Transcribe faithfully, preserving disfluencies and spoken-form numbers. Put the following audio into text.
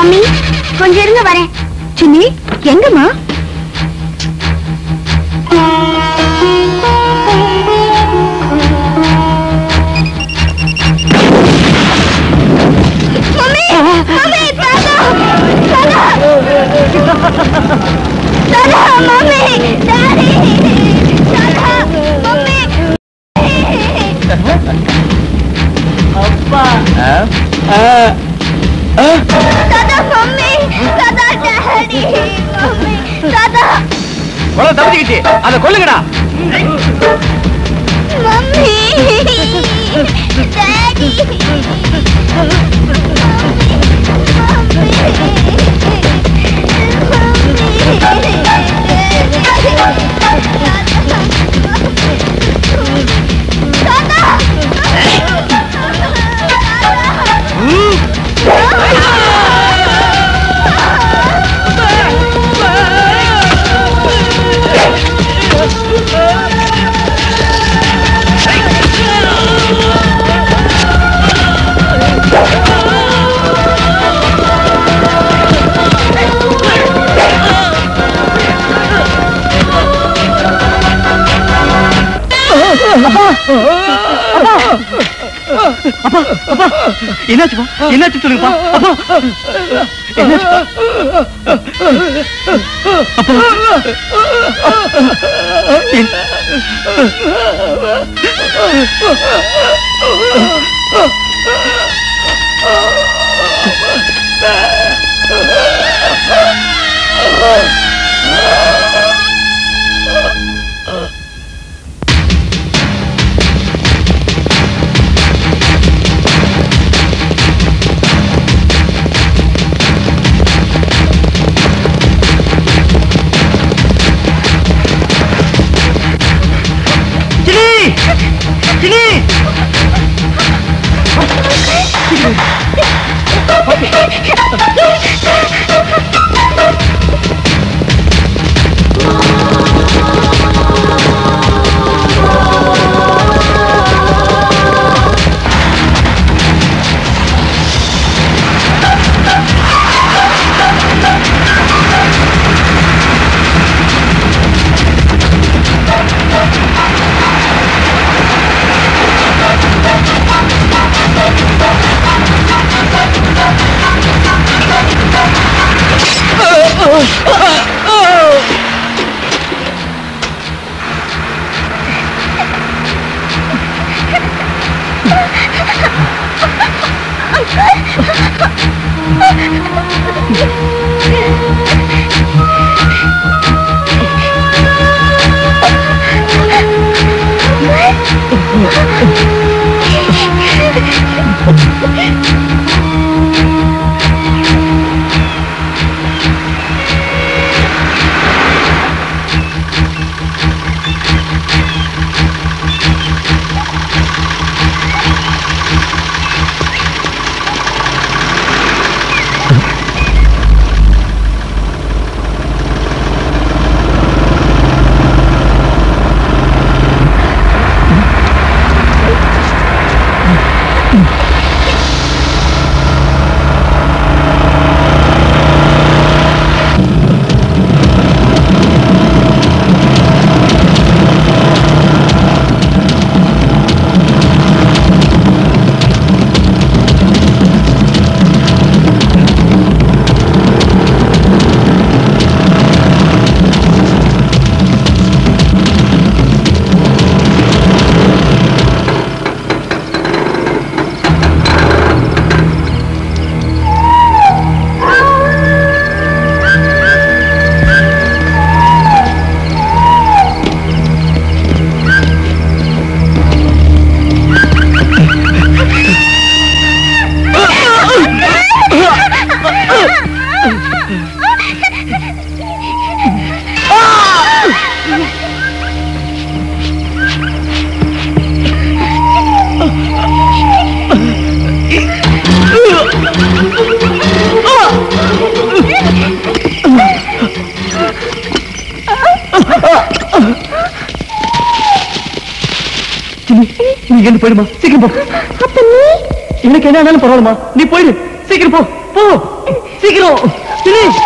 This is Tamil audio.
மம்மி கொஞ்சம் இருங்க வரேன். சின்னி எங்கம்மா? மம்மி மம்மி தாத்தா தாத்தா தாத்தா மம்மி டாடி தாத்தா மம்மி அப்பா தாத்தா மம்மி தாத்தா டாடி மம்மி தாத்தா கொலை தப்பிக்கிட்டு அதை கொல்லுங்கடா. மம்மி டாடி அப்பா அப்பா என்னாச்சுப்பா? என்னாச்சு சொல்லுங்கப்பா. அப்பா என்னாச்சுப்பா? அப்பா நீ என்ன போயிடுமா, சீக்கிரம் போ. எனக்கு என்ன ஆனாலும் பரவாயில்லமா, நீ போயிடு, சீக்கிரம் போ போ சீக்கிரம் சினி